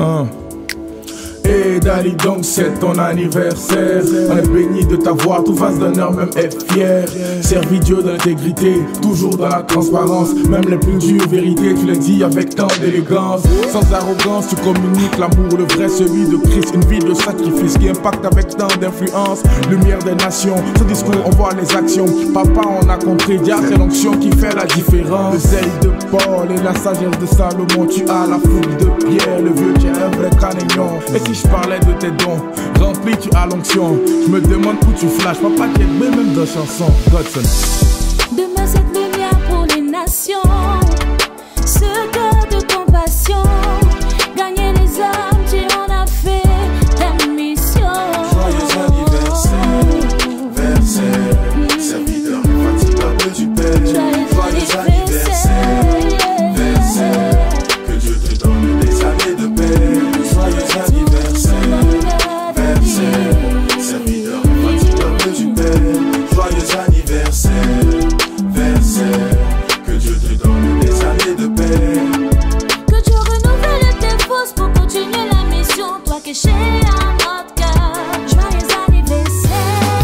Et Dali, donc c'est ton anniversaire. On est béni de t'avoir, tout face d'honneur même est fier. Servis Dieu de l'intégrité, toujours dans la transparence. Même les plus dures vérités, tu les dis avec tant d'élégance. Sans arrogance, tu communiques l'amour, le vrai, celui de Christ. Une vie de sacrifice qui impacte avec tant d'influence. Lumière des nations, ce discours on voit les actions. Papa on a compris, Dia c'est l'onction qui fait la différence. Le zèle de Paul et la sagesse de Salomon. Tu as la fougue de Pierre, le vieux qui est un vrai canéon. Et si je parlais de tes dons, remplis tu as l'onction. Je me demande où tu flashes, papa qui est même dans chanson. Godson. Demain cette lumière pour les nations, ce cœur de compassion, gagner les âmes, tu en as fait ta mission. Joyeux anniversaire, versaire, serviteur infatigable du Père. Joyeux anniversaire, versaire, que Dieu te donne des années de paix. Joyeux anniversaire, versaire, serviteur infatigable du Père. Joyeux anniversaire, versaire, que Dieu te donne des années de paix. Que Dieu renouvelle tes forces pour continuer la mission, toi qui es chez notre cœur. Joyeux anniversaire,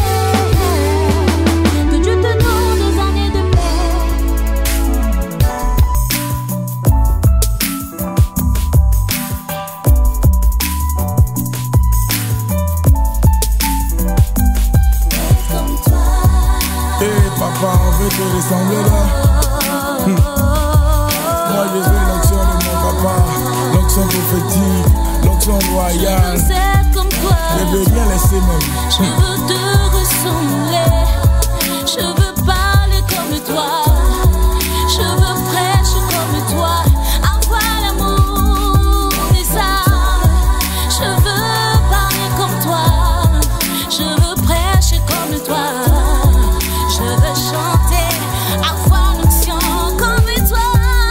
que Dieu te donne des années de paix. Comme toi. Et papa on veut te ressembler là. Moi je veux l'onction de mon papa, l'onction prophétique, l'onction royale. Je veux être comme toi. Je veux bien laisser même. Je veux te ressembler. Je veux parler comme toi. Je veux prêcher comme toi. Avoir l'amour des âmes. Je veux parler comme toi. Je veux prêcher comme toi. Je veux chanter, avoir l'onction comme toi.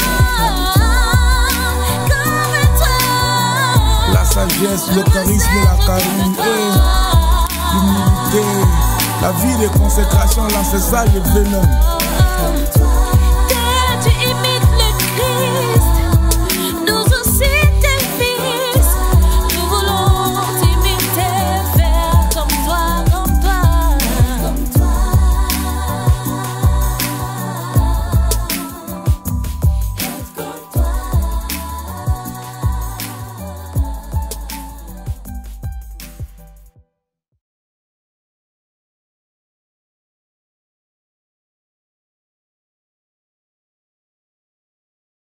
Comme toi. La sagesse, le charisme et la carité, l'humilité, la vie de consécration là c'est ça je veux même.